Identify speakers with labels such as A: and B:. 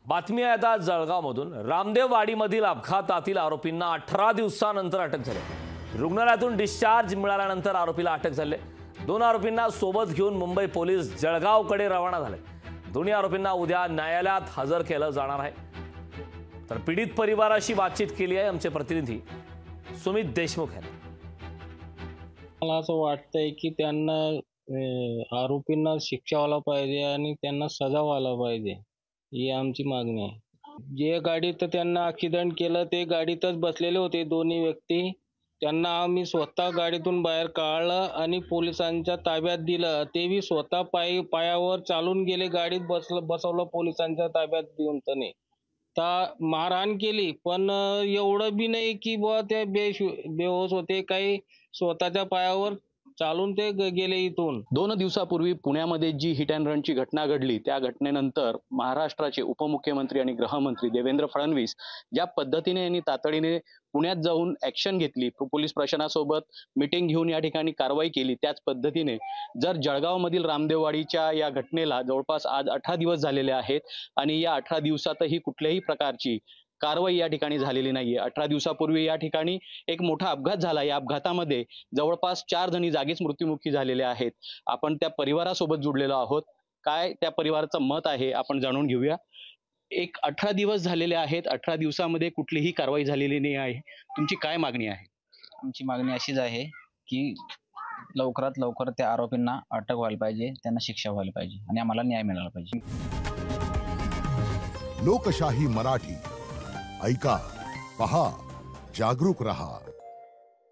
A: बातमी आहे आता जळगावमधून। रामदेववाडीमधील अपघातातील आरोपींना 18 दिवसांनंतर अटक झाली। रुग्णालयातून डिस्चार्ज मिळाल्यानंतर आरोपीला अटक झाली। दोन आरोपींना सोबत घेऊन मुंबई पोलीस जळगावकडे रवाना झाले। दोन्ही आरोपींना उद्या न्यायालयात हजर केलं जाणार आहे। तर पीडित परिवाराशी बातचीत केली आहे आमचे प्रतिनिधी सुमित देशमुख यांनी।
B: मला असं वाटतंय की त्यांना आरोपींना शिक्षा व्हायला पाहिजे आणि त्यांना सजा व्हायला पाहिजे, ही आमची मागणी आहे। जे गाडीत त्यांना ॲक्सिडेंट केलं ते गाडीतच बसलेले होते दोन्ही व्यक्ती। त्यांना आम्ही स्वतः गाडीतून बाहेर काढलं आणि पोलिसांच्या ताब्यात दिलं। तेही स्वतः पायावर चालून गेले, गाडीत बसवलं पोलिसांच्या ताब्यात देऊन त्याने मारहाण केली। पण एवढं बी नाही की बुवा ते बेहोश होते, काही स्वतःच्या पायावर चालून ते गेले इथून।
C: 2 दिवसापूर्वी पुण्यामध्ये जी हिट अँड रनची घटना घडली, त्या घटनेनंतर महाराष्ट्राचे उपमुख्यमंत्री आणि गृहमंत्री देवेंद्र फडणवीस ज्या पद्धतीने यांनी तातडीने पुण्यात जाऊन ॲक्शन घेतली, पोलीस प्रशासनासोबत मीटिंग घेऊन या ठिकाणी कारवाई केली, त्याच पद्धतीने जर जळगावमधील रामदेववाडीच्या या घटनेला जवळपास आज 18 दिवस झालेले आहेत आणि या 18 दिवसातही कुठल्याही प्रकारची कारवाई या ठिकाणी झालेली नाहीये। 18 दिवसापूर्वी या ठिकाणी एक मोठा अपघात झाला। या अपघातामध्ये जवळपास 4 जणी जागीच मृत्युमुखी झालेले आहेत। आपण त्या परिवारासोबत जुडलेलो आहोत। काय त्या परिवाराचं मत आहे आपण जाणून घेऊया। एक 18 दिवस झालेले आहेत, 18 दिवसामध्ये कुठलीही कारवाई झालेली नाही आहे। तुमची काय मागणी आहे?
D: आमची मागणी अशीच आहे की लवकरात लवकर त्या आरोपींना अटक व्हायला पाहिजे, त्यांना शिक्षा व्हायला पाहिजे आणि आम्हाला न्याय मिळाला पाहिजे।
E: लोकशाही मराठी ऐका, पहा, जागरूक रहा।